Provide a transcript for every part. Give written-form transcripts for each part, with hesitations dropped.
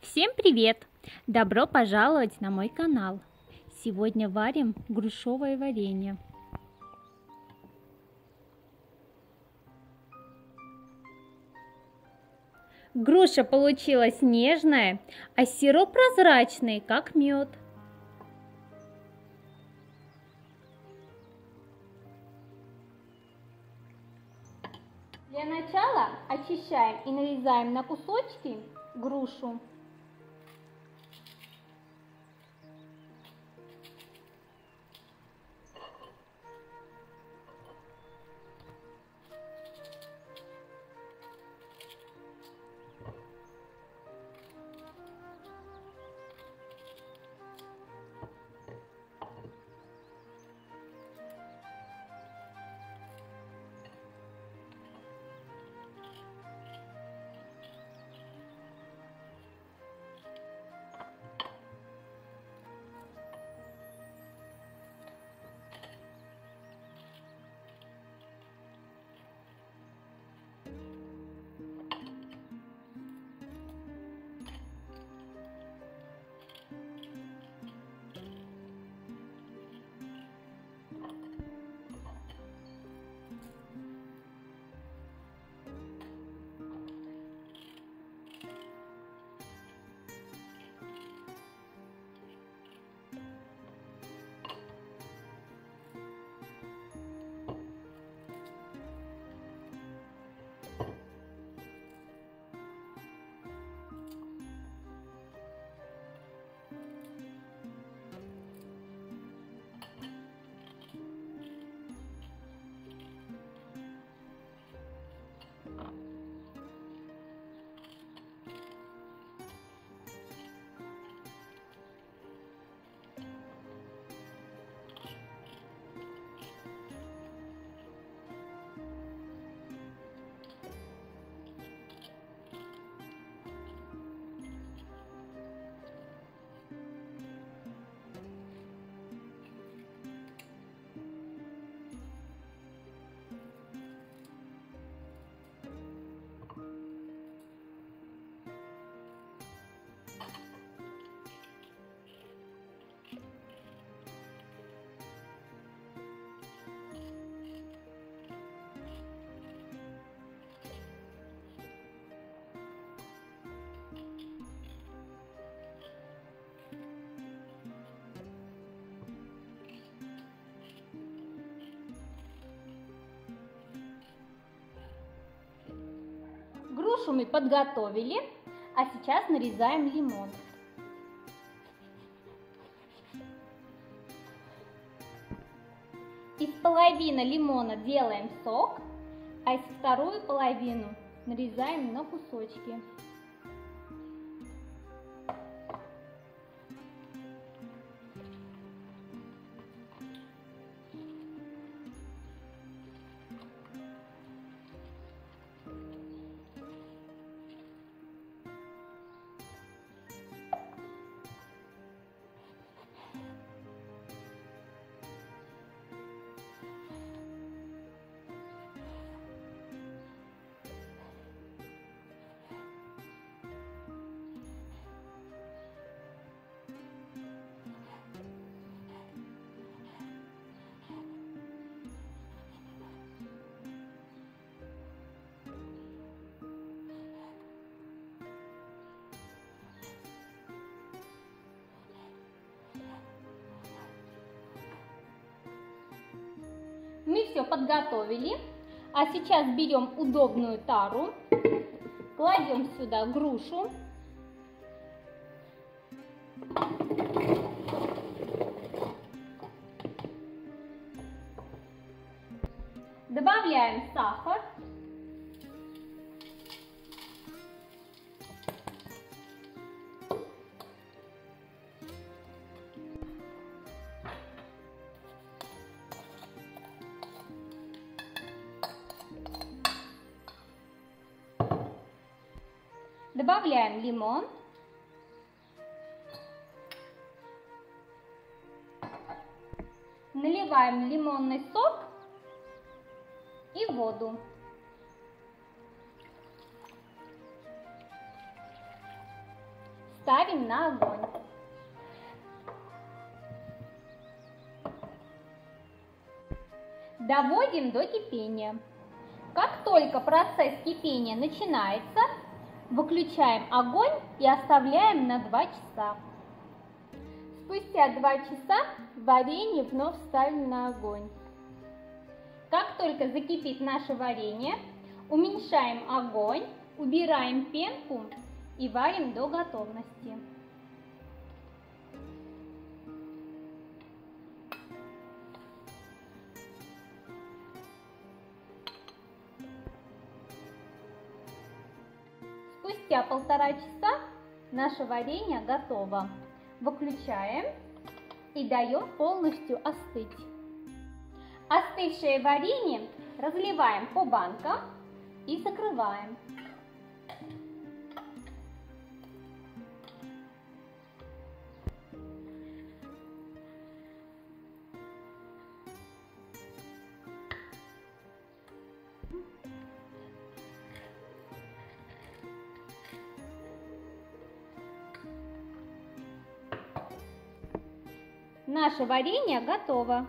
Всем привет! Добро пожаловать на мой канал! Сегодня варим грушевое варенье. Груша получилась нежная, а сироп прозрачный, как мед. Для начала очищаем и нарезаем на кусочки грушу. Грушу мы подготовили, а сейчас нарезаем лимон. Из половины лимона делаем сок, а из вторую половину нарезаем на кусочки. Мы все подготовили, а сейчас берем удобную тару, кладем сюда грушу, добавляем сахар, добавляем лимон, наливаем лимонный сок и воду. ставим на огонь. Доводим до кипения. Как только процесс кипения начинается, выключаем огонь и оставляем на 2 часа. Спустя 2 часа варенье вновь ставим на огонь. Как только закипит наше варенье, уменьшаем огонь, убираем пенку и варим до готовности. Спустя 1,5 часа наше варенье готово. Выключаем и даем полностью остыть. Остывшее варенье разливаем по банкам и закрываем. Наше варенье готово.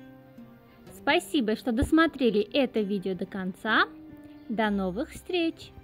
Спасибо, что досмотрели это видео до конца. До новых встреч!